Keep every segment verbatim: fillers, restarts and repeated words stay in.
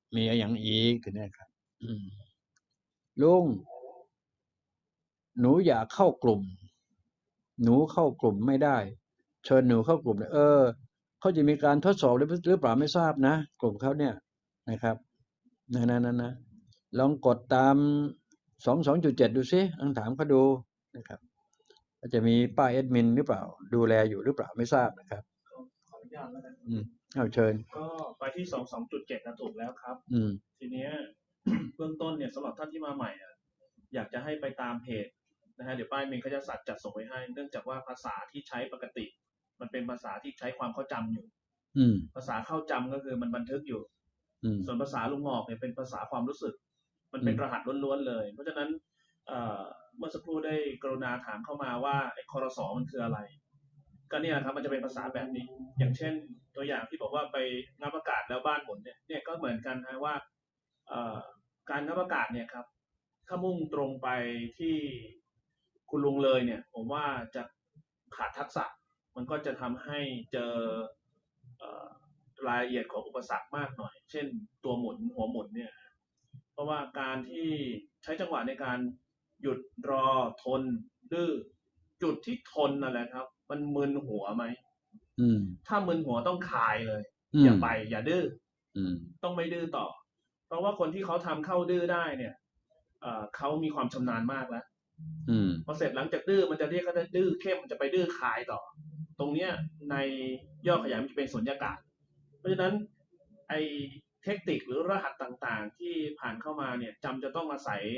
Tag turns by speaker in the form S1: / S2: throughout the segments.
S1: มีอย่างอีกทีนี้ครับอืมลุงหนูอยากเข้ากลุ่มหนูเข้ากลุ่มไม่ได้เชิญหนูเข้ากลุ่มเออเขาจะมีการทดสอบหรือหรือเปล่าไม่ทราบนะกลุ่มเขาเนี่ยนะครับนั่นนั่นนะลองกดตามสองสองจุดเจ็ดดูซิลองถามเขาดูนะครับจะมีป้ายแอดมินหรือเปล่าดูแลอยู่หรือเปล่าไม่ทราบนะครับ
S2: ขออนุญาตแล้วกัน
S1: อืมเอาเชิญ
S2: ก็ไปที่สองสองจุดเจ็ดนะถูกแล้วครับ
S1: อืม
S2: ทีเนี้ยเบื้องต้นเนี่ยสำหรับท่านที่มาใหม่อ่ะอยากจะให้ไปตามเพจนะฮะเดี๋ยวป้ายเมนเขาจะสัดจัดส่งไว้ให้เนื่องจากว่าภาษาที่ใช้ปกติมันเป็นภาษาที่ใช้ความเข้าจำอยู่
S1: อืม
S2: ภาษาเข้าจำก็คือมันบันทึกอยู่
S1: อืม
S2: ส่วนภาษาลุงหอกเนี่ยเป็นภาษาความรู้สึกมัน
S1: อืม
S2: เป็นรหัสล้วนๆเลยเพราะฉะนั้นเมื่อสักครู่ได้กรุณาถามเข้ามาว่าไอ้คอรสอมันคืออะไรก็เนี่ยครับมันจะเป็นภาษาแบบนี้อย่างเช่นตัวอย่างที่บอกว่าไปงับอากาศแล้วบ้านหมุนเนี่ยเนี่ยก็เหมือนกันนะว่าการงับอากาศเนี่ยครับถ้ามุ่งตรงไปที่คุณลุงเลยเนี่ยผมว่าจะขาดทักษะมันก็จะทำให้เจอรายละเอียดของอุปสรรคมากหน่อยเช่นตัวหมุนหัวหมุนเนี่ยเพราะว่าการที่ใช้จังหวะในการหยุดรอทนดื้อจุดที่ทนนั่นแหละครับมันมึนหัวไหม
S1: อืม
S2: ถ้ามึนหัวต้องคายเลย
S1: อืม
S2: อย่าไปอย่าดื้อ
S1: อืม
S2: ต้องไม่ดื้อต่อเพราะว่าคนที่เขาทำเข้าดื้อได้เนี่ยเขามีความชำนาญมากแล้ว
S1: อืม
S2: พอเสร็จหลังจากดื้อมันจะเรียกว่าดื้อเข้มมันจะไปดื้อคายต่อตรงเนี้ยในย่อขยายมันจะเป็นสุญญากาศเพราะฉะนั้นไอเทคนิคหรือรหัสต่างๆที่ผ่านเข้ามาเนี่ยจำจะต้องอาศัย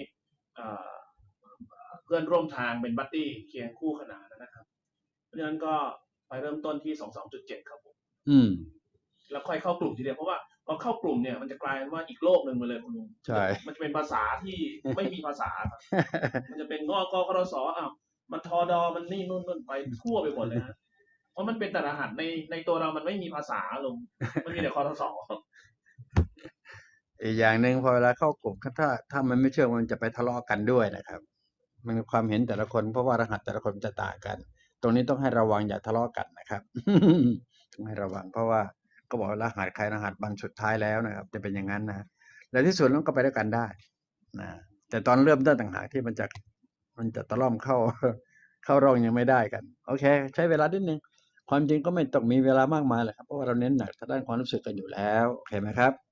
S2: เพื่อนร่วมทางเป็นบัดดี้เคียงคู่ขนานนะครับเพราะฉะนั้นก็ไปเริ่มต้นที่สอง สองจุดเจ็ดครับผม
S1: อืม
S2: แล้วค่อยเข้ากลุ่มทีเดียวเพราะว่าพอเข้ากลุ่มเนี่ยมันจะกลายเป็นว่าอีกโลกหนึ่งไปเลยคุณลุง
S1: ใช่
S2: มันจะเป็นภาษาที่ไม่มีภาษาครับมันจะเป็นงอกกรสอ้าวมันทอดอมันนี่นู่นนู่นไปทั่วไปหมดเลยฮะเพราะมันเป็นแต่รหัสในในตัวเรามันไม่มีภาษาลุงมันมีแต่คอทศ
S1: อีกอย่างหนึ่งพอเวลาเข้ากลุ่มถ้าถ้ามันไม่เชื่อมันจะไปทะเลาะกันด้วยนะครับมันความเห็นแต่ละคนเพราะว่ารหัสแต่ละคนจะต่างกันตรงนี้ต้องให้ระวังอย่าทะเลาะกันนะครับต้องให้ระวังเพราะว่าก็บอกรหัสใครรหัสบางสุดท้ายแล้วนะครับจะเป็นอย่างนั้นนะและที่สุดแล้วก็ไปด้วยกันได้นะแต่ตอนเริ่มต้นต่างหากที่มันจะมันจะตะล่อมเข้าเข้าร่องยังไม่ได้กันโอเคใช้เวลานิดนึงความจริงก็ไม่ต้องมีเวลามากมายแหละครับเพราะว่าเราเน้นหนักทางด้านความรู้สึกกันอยู่แล้วโอเคไหมครับ